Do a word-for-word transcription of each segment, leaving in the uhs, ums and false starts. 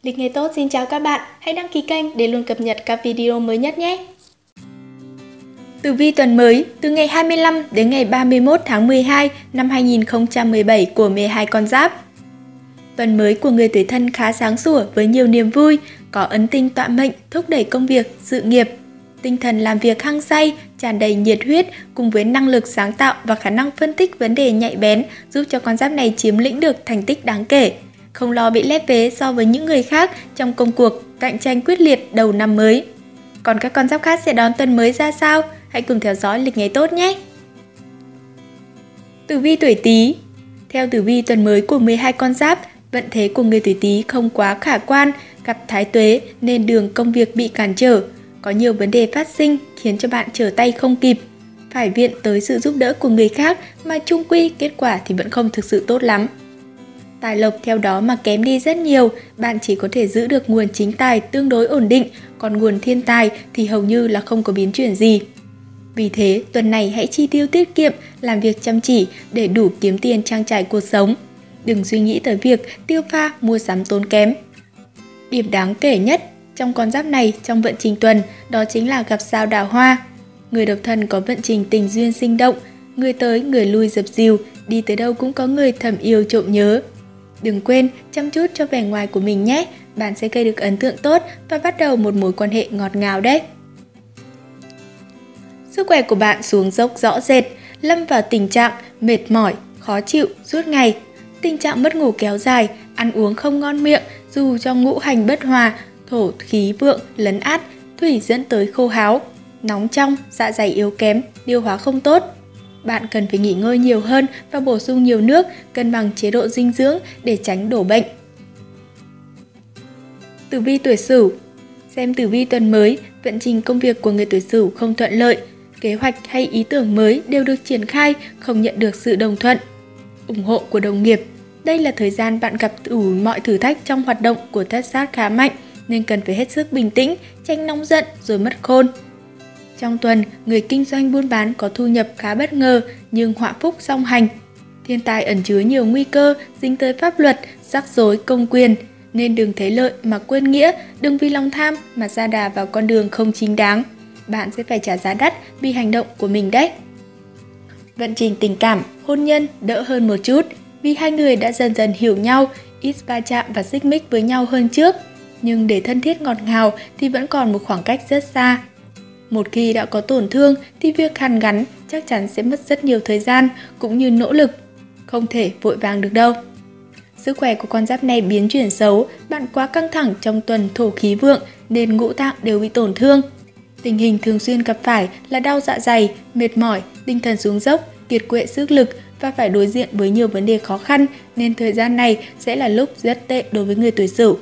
Lịch nghề tốt xin chào các bạn, hãy đăng ký kênh để luôn cập nhật các video mới nhất nhé. Tử vi tuần mới từ ngày hai mươi lăm đến ngày ba mươi mốt tháng mười hai năm hai nghìn không trăm mười bảy của mười hai con giáp. Tuần mới của người tuổi Thân khá sáng sủa với nhiều niềm vui, có ấn tinh tọa mệnh thúc đẩy công việc, sự nghiệp. Tinh thần làm việc hăng say, tràn đầy nhiệt huyết cùng với năng lực sáng tạo và khả năng phân tích vấn đề nhạy bén giúp cho con giáp này chiếm lĩnh được thành tích đáng kể. Không lo bị lép vế so với những người khác trong công cuộc cạnh tranh quyết liệt đầu năm mới. Còn các con giáp khác sẽ đón tuần mới ra sao? Hãy cùng theo dõi lịch ngày tốt nhé! Tử vi tuổi Tý. Theo tử vi tuần mới của mười hai con giáp, vận thế của người tuổi Tý không quá khả quan, gặp thái tuế nên đường công việc bị cản trở. Có nhiều vấn đề phát sinh khiến cho bạn trở tay không kịp. Phải viện tới sự giúp đỡ của người khác mà chung quy kết quả thì vẫn không thực sự tốt lắm. Tài lộc theo đó mà kém đi rất nhiều, bạn chỉ có thể giữ được nguồn chính tài tương đối ổn định, còn nguồn thiên tài thì hầu như là không có biến chuyển gì. Vì thế, tuần này hãy chi tiêu tiết kiệm, làm việc chăm chỉ để đủ kiếm tiền trang trải cuộc sống. Đừng suy nghĩ tới việc tiêu pha mua sắm tốn kém. Điểm đáng kể nhất trong con giáp này trong vận trình tuần đó chính là gặp sao đào hoa. Người độc thân có vận trình tình duyên sinh động, người tới người lui dập dìu, đi tới đâu cũng có người thầm yêu trộm nhớ. Đừng quên chăm chút cho vẻ ngoài của mình nhé, bạn sẽ gây được ấn tượng tốt và bắt đầu một mối quan hệ ngọt ngào đấy. Sức khỏe của bạn xuống dốc rõ rệt, lâm vào tình trạng mệt mỏi, khó chịu suốt ngày. Tình trạng mất ngủ kéo dài, ăn uống không ngon miệng dù cho ngũ hành bất hòa, thổ khí vượng lấn át, thủy dẫn tới khô háo, nóng trong, dạ dày yếu kém, tiêu hóa không tốt. Bạn cần phải nghỉ ngơi nhiều hơn và bổ sung nhiều nước, cân bằng chế độ dinh dưỡng để tránh đổ bệnh. Tử vi tuổi Sửu. Xem tử vi tuần mới, vận trình công việc của người tuổi Sửu không thuận lợi. Kế hoạch hay ý tưởng mới đều được triển khai, không nhận được sự đồng thuận, ủng hộ của đồng nghiệp. Đây là thời gian bạn gặp đủ mọi thử thách trong hoạt động của thất sát khá mạnh, nên cần phải hết sức bình tĩnh, tránh nóng giận rồi mất khôn. Trong tuần, người kinh doanh buôn bán có thu nhập khá bất ngờ nhưng họa phúc song hành. Thiên tài ẩn chứa nhiều nguy cơ, dính tới pháp luật, rắc rối công quyền, nên đừng thấy lợi mà quên nghĩa, đừng vì lòng tham mà sa đà vào con đường không chính đáng. Bạn sẽ phải trả giá đắt vì hành động của mình đấy. Vận trình tình cảm, hôn nhân đỡ hơn một chút vì hai người đã dần dần hiểu nhau, ít va chạm và xích mích với nhau hơn trước. Nhưng để thân thiết ngọt ngào thì vẫn còn một khoảng cách rất xa. Một khi đã có tổn thương thì việc hàn gắn chắc chắn sẽ mất rất nhiều thời gian cũng như nỗ lực. Không thể vội vàng được đâu. Sức khỏe của con giáp này biến chuyển xấu, bạn quá căng thẳng trong tuần thổ khí vượng nên ngũ tạng đều bị tổn thương. Tình hình thường xuyên gặp phải là đau dạ dày, mệt mỏi, tinh thần xuống dốc, kiệt quệ sức lực và phải đối diện với nhiều vấn đề khó khăn nên thời gian này sẽ là lúc rất tệ đối với người tuổi Sửu.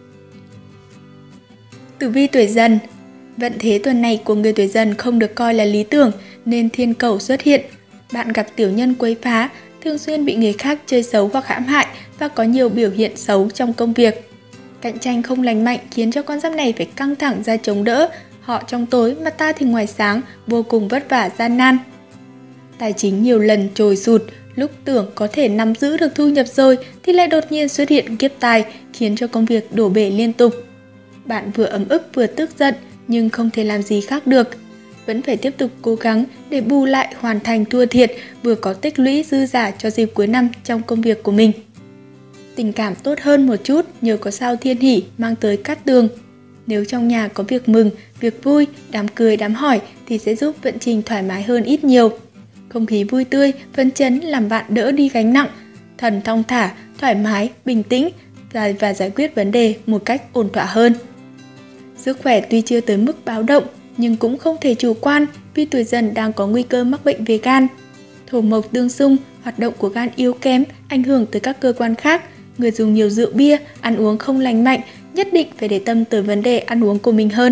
Tử vi tuổi Dần. Vận thế tuần này của người tuổi Dần không được coi là lý tưởng nên thiên cầu xuất hiện. Bạn gặp tiểu nhân quấy phá, thường xuyên bị người khác chơi xấu hoặc hãm hại và có nhiều biểu hiện xấu trong công việc. Cạnh tranh không lành mạnh khiến cho con giáp này phải căng thẳng ra chống đỡ, họ trong tối mà ta thì ngoài sáng, vô cùng vất vả gian nan. Tài chính nhiều lần trồi sụt, lúc tưởng có thể nắm giữ được thu nhập rồi thì lại đột nhiên xuất hiện kiếp tài khiến cho công việc đổ bể liên tục. Bạn vừa ấm ức vừa tức giận nhưng không thể làm gì khác được. Vẫn phải tiếp tục cố gắng để bù lại hoàn thành thua thiệt, vừa có tích lũy dư giả cho dịp cuối năm trong công việc của mình. Tình cảm tốt hơn một chút nhờ có sao thiên hỷ mang tới cát tường. Nếu trong nhà có việc mừng, việc vui, đám cười, đám hỏi thì sẽ giúp vận trình thoải mái hơn ít nhiều. Không khí vui tươi, phấn chấn làm bạn đỡ đi gánh nặng, thần thong thả, thoải mái, bình tĩnh và, và giải quyết vấn đề một cách ổn thỏa hơn. Sức khỏe tuy chưa tới mức báo động nhưng cũng không thể chủ quan vì tuổi Dần đang có nguy cơ mắc bệnh về gan. Thổ mộc tương xung, hoạt động của gan yếu kém, ảnh hưởng tới các cơ quan khác. Người dùng nhiều rượu bia, ăn uống không lành mạnh, nhất định phải để tâm tới vấn đề ăn uống của mình hơn.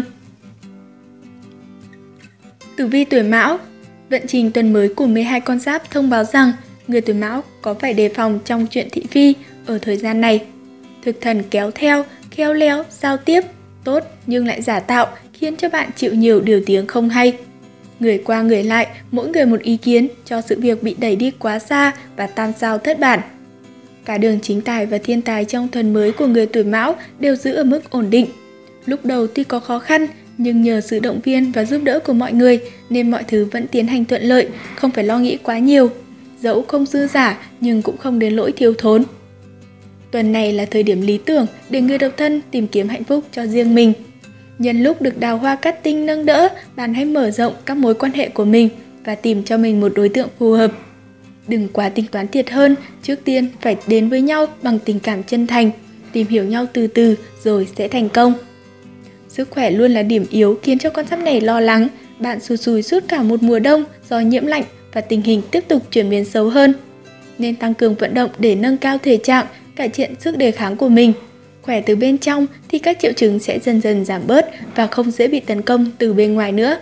Tử vi tuổi Mão. Vận trình tuần mới của mười hai con giáp thông báo rằng người tuổi Mão có phải đề phòng trong chuyện thị phi ở thời gian này. Thực thần kéo theo, khéo léo, giao tiếp, tốt nhưng lại giả tạo khiến cho bạn chịu nhiều điều tiếng không hay. Người qua người lại, mỗi người một ý kiến cho sự việc bị đẩy đi quá xa và tam sao thất bản. Cả đường chính tài và thiên tài trong tuần mới của người tuổi Mão đều giữ ở mức ổn định. Lúc đầu tuy có khó khăn, nhưng nhờ sự động viên và giúp đỡ của mọi người nên mọi thứ vẫn tiến hành thuận lợi, không phải lo nghĩ quá nhiều. Dẫu không dư giả nhưng cũng không đến lỗi thiếu thốn. Tuần này là thời điểm lý tưởng để người độc thân tìm kiếm hạnh phúc cho riêng mình. Nhân lúc được đào hoa cát tinh nâng đỡ, bạn hãy mở rộng các mối quan hệ của mình và tìm cho mình một đối tượng phù hợp. Đừng quá tính toán thiệt hơn, trước tiên phải đến với nhau bằng tình cảm chân thành, tìm hiểu nhau từ từ rồi sẽ thành công. Sức khỏe luôn là điểm yếu khiến cho con giáp này lo lắng, bạn sụt sùi suốt cả một mùa đông do nhiễm lạnh và tình hình tiếp tục chuyển biến xấu hơn. Nên tăng cường vận động để nâng cao thể trạng, cải thiện sức đề kháng của mình. Khỏe từ bên trong thì các triệu chứng sẽ dần dần giảm bớt và không dễ bị tấn công từ bên ngoài nữa.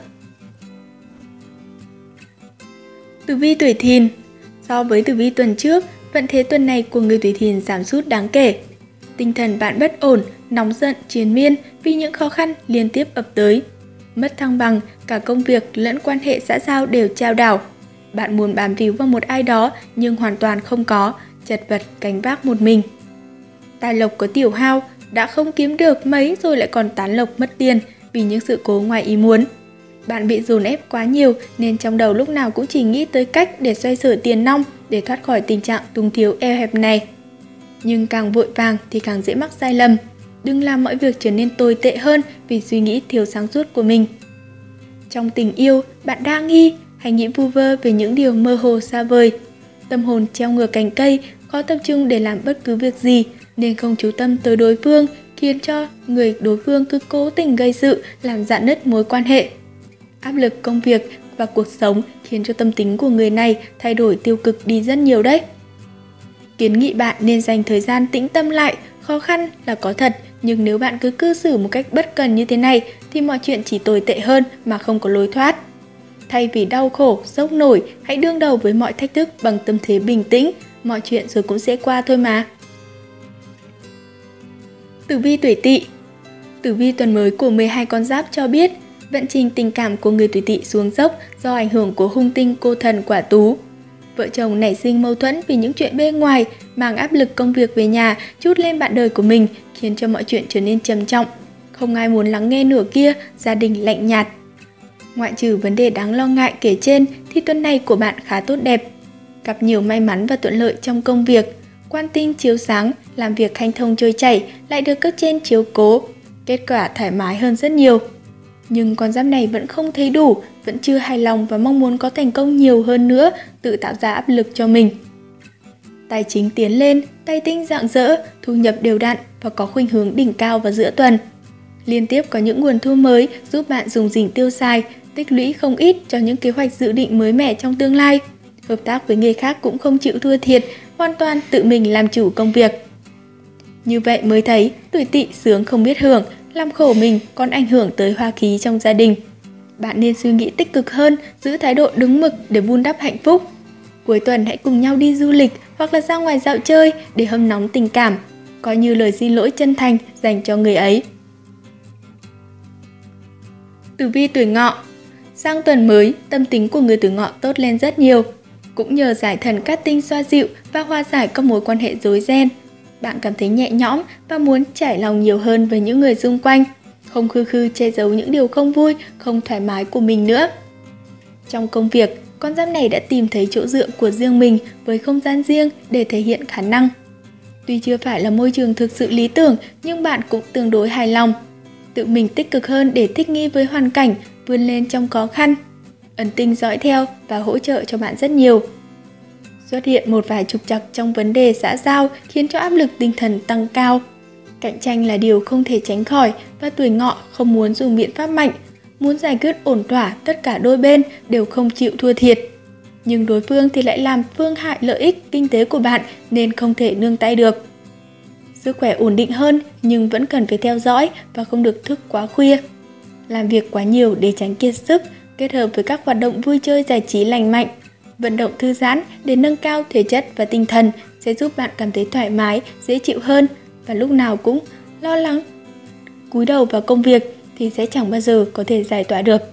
Tử vi tuổi Thìn. So với tử vi tuần trước, vận thế tuần này của người tuổi Thìn giảm sút đáng kể. Tinh thần bạn bất ổn, nóng giận, triền miên vì những khó khăn liên tiếp ập tới. Mất thăng bằng, cả công việc lẫn quan hệ xã giao đều chao đảo. Bạn muốn bám víu vào một ai đó nhưng hoàn toàn không có, chật vật gánh vác một mình. Tài lộc có tiểu hao, đã không kiếm được mấy rồi lại còn tán lộc mất tiền vì những sự cố ngoài ý muốn. Bạn bị dồn ép quá nhiều nên trong đầu lúc nào cũng chỉ nghĩ tới cách để xoay sở tiền nong để thoát khỏi tình trạng túng thiếu eo hẹp này. Nhưng càng vội vàng thì càng dễ mắc sai lầm. Đừng làm mọi việc trở nên tồi tệ hơn vì suy nghĩ thiếu sáng suốt của mình. Trong tình yêu, bạn đa nghi hay nghĩ vu vơ về những điều mơ hồ xa vời. Tâm hồn treo ngược cành cây, khó tập trung để làm bất cứ việc gì nên không chú tâm tới đối phương, khiến cho người đối phương cứ cố tình gây sự, làm rạn nứt mối quan hệ. Áp lực công việc và cuộc sống khiến cho tâm tính của người này thay đổi tiêu cực đi rất nhiều đấy. Kiến nghị bạn nên dành thời gian tĩnh tâm lại, khó khăn là có thật, nhưng nếu bạn cứ cư xử một cách bất cần như thế này thì mọi chuyện chỉ tồi tệ hơn mà không có lối thoát. Thay vì đau khổ, sốc nổi, hãy đương đầu với mọi thách thức bằng tâm thế bình tĩnh, mọi chuyện rồi cũng sẽ qua thôi mà. Tử vi tuổi Tỵ. Tử vi tuần mới của mười hai con giáp cho biết, vận trình tình cảm của người tuổi Tỵ xuống dốc do ảnh hưởng của hung tinh cô thần Quả Tú. Vợ chồng nảy sinh mâu thuẫn vì những chuyện bên ngoài, mang áp lực công việc về nhà trút lên bạn đời của mình, khiến cho mọi chuyện trở nên trầm trọng. Không ai muốn lắng nghe nửa kia, gia đình lạnh nhạt. Ngoại trừ vấn đề đáng lo ngại kể trên thì tuần này của bạn khá tốt đẹp. Gặp nhiều may mắn và thuận lợi trong công việc, quan tinh chiếu sáng, làm việc hanh thông trôi chảy, lại được cấp trên chiếu cố. Kết quả thoải mái hơn rất nhiều. Nhưng con giáp này vẫn không thấy đủ, vẫn chưa hài lòng và mong muốn có thành công nhiều hơn nữa, tự tạo ra áp lực cho mình. Tài chính tiến lên, tay tinh rạng rỡ, thu nhập đều đặn và có khuynh hướng đỉnh cao vào giữa tuần. Liên tiếp có những nguồn thu mới giúp bạn dùng dình tiêu xài, tích lũy không ít cho những kế hoạch dự định mới mẻ trong tương lai. Hợp tác với người khác cũng không chịu thua thiệt, hoàn toàn tự mình làm chủ công việc. Như vậy mới thấy tuổi Tỵ sướng không biết hưởng, làm khổ mình còn ảnh hưởng tới hoa khí trong gia đình. Bạn nên suy nghĩ tích cực hơn, giữ thái độ đúng mực để vun đắp hạnh phúc. Cuối tuần hãy cùng nhau đi du lịch hoặc là ra ngoài dạo chơi để hâm nóng tình cảm, coi như lời xin lỗi chân thành dành cho người ấy. Tử vi tuổi Ngọ. Sang tuần mới, tâm tính của người tuổi Ngọ tốt lên rất nhiều. Cũng nhờ giải thần cát tinh xoa dịu và hòa giải các mối quan hệ rối ren, bạn cảm thấy nhẹ nhõm và muốn trải lòng nhiều hơn với những người xung quanh, không khư khư che giấu những điều không vui, không thoải mái của mình nữa. Trong công việc, con giáp này đã tìm thấy chỗ dựa của riêng mình với không gian riêng để thể hiện khả năng. Tuy chưa phải là môi trường thực sự lý tưởng, nhưng bạn cũng tương đối hài lòng. Tự mình tích cực hơn để thích nghi với hoàn cảnh, vươn lên trong khó khăn. Ấn tinh dõi theo và hỗ trợ cho bạn rất nhiều. Xuất hiện một vài trục trặc trong vấn đề xã giao khiến cho áp lực tinh thần tăng cao. Cạnh tranh là điều không thể tránh khỏi và tuổi Ngọ không muốn dùng biện pháp mạnh, muốn giải quyết ổn thỏa tất cả đôi bên đều không chịu thua thiệt. Nhưng đối phương thì lại làm phương hại lợi ích kinh tế của bạn nên không thể nương tay được. Sức khỏe ổn định hơn nhưng vẫn cần phải theo dõi và không được thức quá khuya. Làm việc quá nhiều để tránh kiệt sức, kết hợp với các hoạt động vui chơi giải trí lành mạnh. Vận động thư giãn để nâng cao thể chất và tinh thần sẽ giúp bạn cảm thấy thoải mái, dễ chịu hơn và lúc nào cũng lo lắng. Cúi đầu vào công việc thì sẽ chẳng bao giờ có thể giải tỏa được.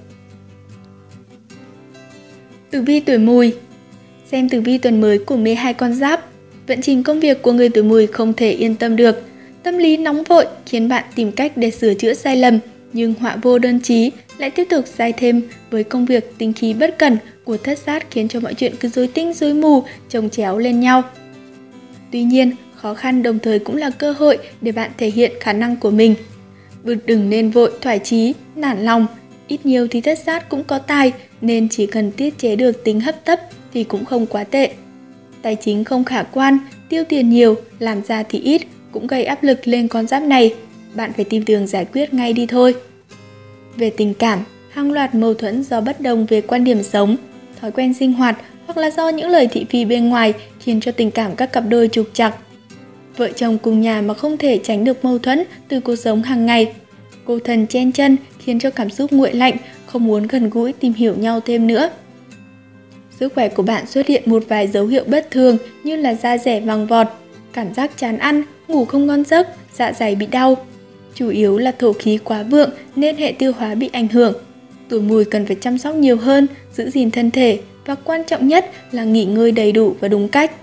Tử vi tuổi Mùi. Xem tử vi tuần mới của mười hai con giáp. vận trình công việc của người tuổi Mùi không thể yên tâm được. Tâm lý nóng vội khiến bạn tìm cách để sửa chữa sai lầm, nhưng họa vô đơn chí lại tiếp tục sai thêm với công việc tinh khí bất cẩn của thất sát khiến cho mọi chuyện cứ rối tinh rối mù, chồng chéo lên nhau. Tuy nhiên, khó khăn đồng thời cũng là cơ hội để bạn thể hiện khả năng của mình. Đừng nên vội thoải chí, nản lòng, ít nhiều thì thất sát cũng có tài nên chỉ cần tiết chế được tính hấp tấp thì cũng không quá tệ. Tài chính không khả quan, tiêu tiền nhiều, làm ra thì ít cũng gây áp lực lên con giáp này. Bạn phải tìm đường giải quyết ngay đi thôi. Về tình cảm, hàng loạt mâu thuẫn do bất đồng về quan điểm sống, thói quen sinh hoạt hoặc là do những lời thị phi bên ngoài khiến cho tình cảm các cặp đôi trục trặc. Vợ chồng cùng nhà mà không thể tránh được mâu thuẫn từ cuộc sống hàng ngày. Cô thần chen chân khiến cho cảm xúc nguội lạnh, không muốn gần gũi tìm hiểu nhau thêm nữa. Sức khỏe của bạn xuất hiện một vài dấu hiệu bất thường như là da dẻ vàng vọt, cảm giác chán ăn, ngủ không ngon giấc, dạ dày bị đau. Chủ yếu là thổ khí quá vượng nên hệ tiêu hóa bị ảnh hưởng. Tuổi Mùi cần phải chăm sóc nhiều hơn, giữ gìn thân thể và quan trọng nhất là nghỉ ngơi đầy đủ và đúng cách.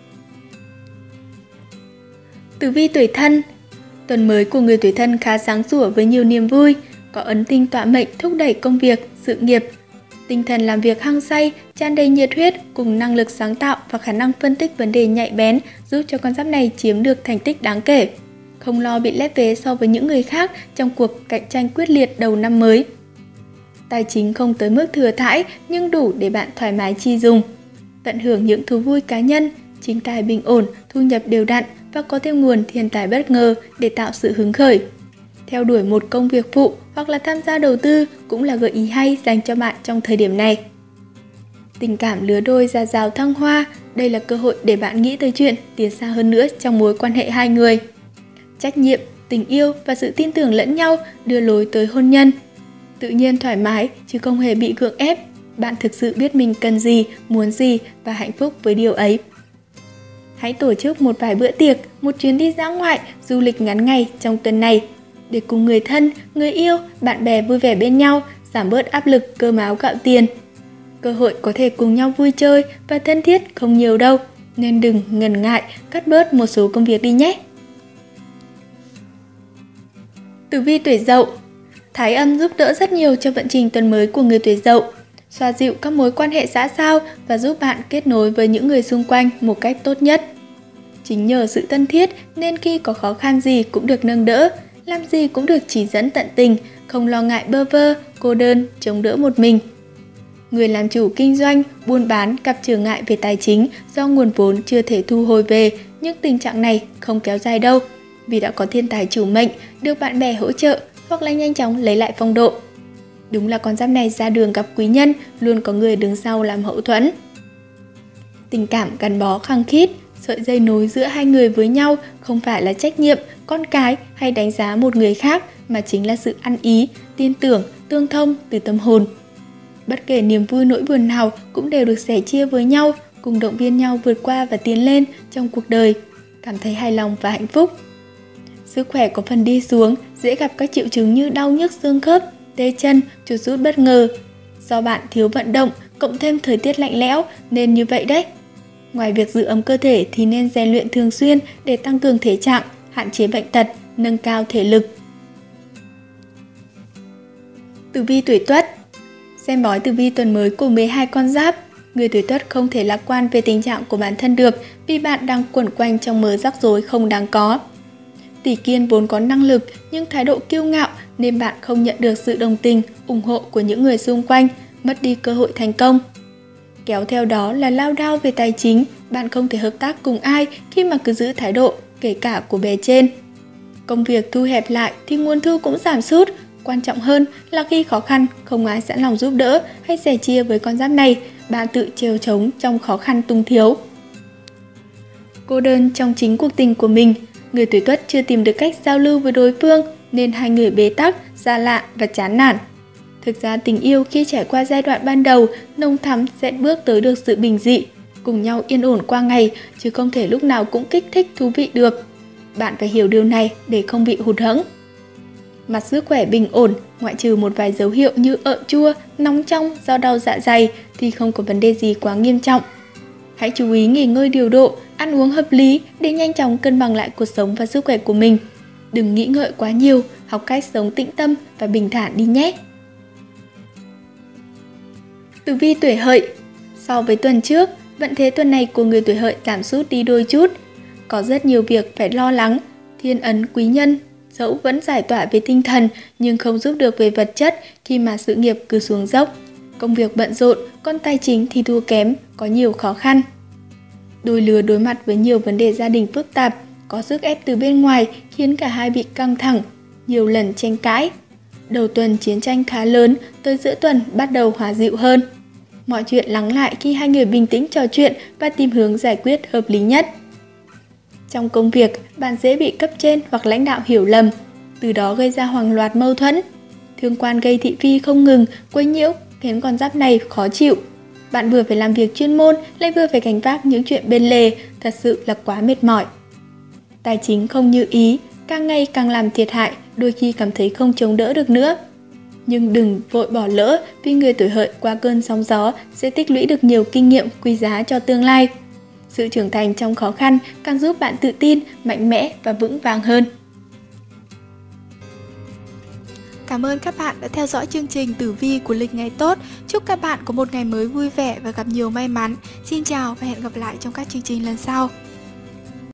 Tử vi tuổi Thân. Tuần mới của người tuổi Thân khá sáng sủa với nhiều niềm vui, có ấn tinh tọa mệnh thúc đẩy công việc, sự nghiệp. Tinh thần làm việc hăng say, tràn đầy nhiệt huyết cùng năng lực sáng tạo và khả năng phân tích vấn đề nhạy bén giúp cho con giáp này chiếm được thành tích đáng kể. Không lo bị lép vế so với những người khác trong cuộc cạnh tranh quyết liệt đầu năm mới. Tài chính không tới mức thừa thãi nhưng đủ để bạn thoải mái chi dùng. Tận hưởng những thú vui cá nhân, chính tài bình ổn, thu nhập đều đặn và có thêm nguồn thiên tài bất ngờ để tạo sự hứng khởi. Theo đuổi một công việc phụ hoặc là tham gia đầu tư cũng là gợi ý hay dành cho bạn trong thời điểm này. Tình cảm lứa đôi ra rào thăng hoa, đây là cơ hội để bạn nghĩ tới chuyện tiến xa hơn nữa trong mối quan hệ hai người. Trách nhiệm, tình yêu và sự tin tưởng lẫn nhau đưa lối tới hôn nhân. Tự nhiên thoải mái chứ không hề bị gượng ép. Bạn thực sự biết mình cần gì, muốn gì và hạnh phúc với điều ấy. Hãy tổ chức một vài bữa tiệc, một chuyến đi dã ngoại, du lịch ngắn ngày trong tuần này để cùng người thân, người yêu, bạn bè vui vẻ bên nhau, giảm bớt áp lực cơm áo gạo tiền. Cơ hội có thể cùng nhau vui chơi và thân thiết không nhiều đâu, nên đừng ngần ngại cắt bớt một số công việc đi nhé. Tử vi tuổi Dậu. Thái âm giúp đỡ rất nhiều cho vận trình tuần mới của người tuổi Dậu, xoa dịu các mối quan hệ xã giao và giúp bạn kết nối với những người xung quanh một cách tốt nhất. Chính nhờ sự thân thiết nên khi có khó khăn gì cũng được nâng đỡ, làm gì cũng được chỉ dẫn tận tình, không lo ngại bơ vơ, cô đơn, chống đỡ một mình. Người làm chủ kinh doanh, buôn bán gặp trở ngại về tài chính do nguồn vốn chưa thể thu hồi về, nhưng tình trạng này không kéo dài đâu, vì đã có thiên tài chủ mệnh, được bạn bè hỗ trợ hoặc là nhanh chóng lấy lại phong độ. Đúng là con giáp này ra đường gặp quý nhân, luôn có người đứng sau làm hậu thuẫn. Tình cảm gắn bó khăng khít, sợi dây nối giữa hai người với nhau không phải là trách nhiệm, con cái hay đánh giá một người khác mà chính là sự ăn ý, tin tưởng, tương thông từ tâm hồn. Bất kể niềm vui nỗi buồn nào cũng đều được sẻ chia với nhau, cùng động viên nhau vượt qua và tiến lên trong cuộc đời, cảm thấy hài lòng và hạnh phúc. Sức khỏe có phần đi xuống, dễ gặp các triệu chứng như đau nhức xương khớp, tê chân, chuột rút bất ngờ. Do bạn thiếu vận động, cộng thêm thời tiết lạnh lẽo nên như vậy đấy. Ngoài việc giữ ấm cơ thể thì nên rèn luyện thường xuyên để tăng cường thể trạng, hạn chế bệnh tật, nâng cao thể lực. Tử vi tuổi Tuất. Xem bói tử vi tuần mới của mười hai con giáp, người tuổi Tuất không thể lạc quan về tình trạng của bản thân được vì bạn đang quẩn quanh trong mớ rắc rối không đáng có. Tỷ Kiên vốn có năng lực nhưng thái độ kiêu ngạo nên bạn không nhận được sự đồng tình, ủng hộ của những người xung quanh, mất đi cơ hội thành công. Kéo theo đó là lao đao về tài chính, bạn không thể hợp tác cùng ai khi mà cứ giữ thái độ, kể cả của bề trên. Công việc thu hẹp lại thì nguồn thu cũng giảm sút, quan trọng hơn là khi khó khăn không ai sẵn lòng giúp đỡ hay sẻ chia với con giáp này, bạn tự trèo trống trong khó khăn tung thiếu. Cô đơn trong chính cuộc tình của mình, người tuổi Tuất chưa tìm được cách giao lưu với đối phương nên hai người bế tắc, xa lạ và chán nản. Thực ra tình yêu khi trải qua giai đoạn ban đầu, nồng thắm sẽ bước tới được sự bình dị, cùng nhau yên ổn qua ngày chứ không thể lúc nào cũng kích thích thú vị được. Bạn phải hiểu điều này để không bị hụt hẫng. Mặt sức khỏe bình ổn, ngoại trừ một vài dấu hiệu như ợ chua, nóng trong do đau dạ dày thì không có vấn đề gì quá nghiêm trọng. Hãy chú ý nghỉ ngơi điều độ, ăn uống hợp lý để nhanh chóng cân bằng lại cuộc sống và sức khỏe của mình. Đừng nghĩ ngợi quá nhiều, học cách sống tĩnh tâm và bình thản đi nhé. Tử vi tuổi Hợi. So với tuần trước, vận thế tuần này của người tuổi Hợi giảm sút đi đôi chút. Có rất nhiều việc phải lo lắng, thiên ấn quý nhân, dẫu vẫn giải tỏa về tinh thần nhưng không giúp được về vật chất khi mà sự nghiệp cứ xuống dốc. Công việc bận rộn, còn tài chính thì thua kém, có nhiều khó khăn. Đôi lứa đối mặt với nhiều vấn đề gia đình phức tạp, có sức ép từ bên ngoài khiến cả hai bị căng thẳng, nhiều lần tranh cãi. Đầu tuần chiến tranh khá lớn, tới giữa tuần bắt đầu hòa dịu hơn. Mọi chuyện lắng lại khi hai người bình tĩnh trò chuyện và tìm hướng giải quyết hợp lý nhất. Trong công việc, bạn dễ bị cấp trên hoặc lãnh đạo hiểu lầm, từ đó gây ra hàng loạt mâu thuẫn. Thương quan gây thị phi không ngừng, quấy nhiễu khiến con giáp này khó chịu. Bạn vừa phải làm việc chuyên môn, lại vừa phải gánh vác những chuyện bên lề, thật sự là quá mệt mỏi. Tài chính không như ý, càng ngày càng làm thiệt hại, đôi khi cảm thấy không chống đỡ được nữa. Nhưng đừng vội bỏ lỡ, vì người tuổi Hợi qua cơn sóng gió sẽ tích lũy được nhiều kinh nghiệm quý giá cho tương lai. Sự trưởng thành trong khó khăn càng giúp bạn tự tin, mạnh mẽ và vững vàng hơn. Cảm ơn các bạn đã theo dõi chương trình tử vi của lịch ngày tốt. Chúc các bạn có một ngày mới vui vẻ và gặp nhiều may mắn. Xin chào và hẹn gặp lại trong các chương trình lần sau.